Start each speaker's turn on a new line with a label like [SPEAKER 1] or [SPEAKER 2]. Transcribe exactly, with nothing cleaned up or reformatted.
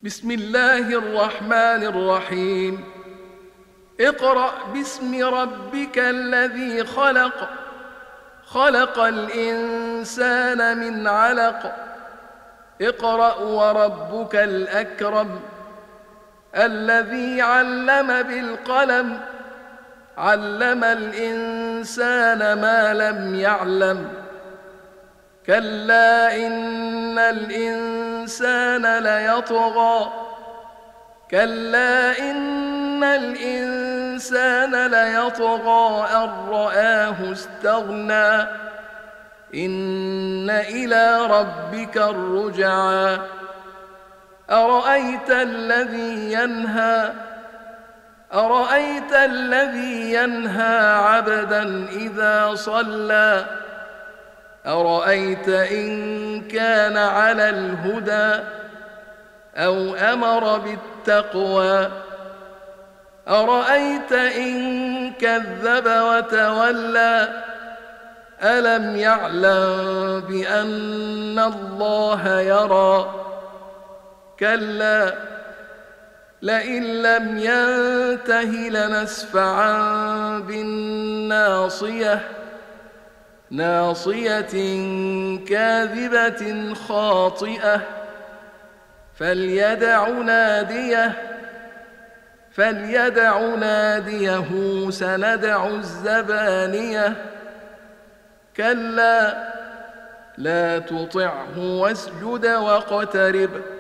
[SPEAKER 1] بسم الله الرحمن الرحيم. اقرأ باسم ربك الذي خلق خلق الإنسان من علق اقرأ وربك الأكرم الذي علم بالقلم علم الإنسان ما لم يعلم كلا إن الإنسان ليطغى كلا إن الإنسان ليطغى أن رآه استغنى إن إلى ربك الرجعى أرأيت الذي ينهى أرأيت الذي ينهى عبدا إذا صلى أرأيت إن كان على الهدى أو أمر بالتقوى أرأيت إن كذب وتولى ألم يعلم بأن الله يرى كلا لئن لم ينته لنسفعا بالناصية ناصية كاذبة خاطئة فليدع ناديه فليدع ناديه سندع الزبانية كلا لا تطعه واسجد واقترب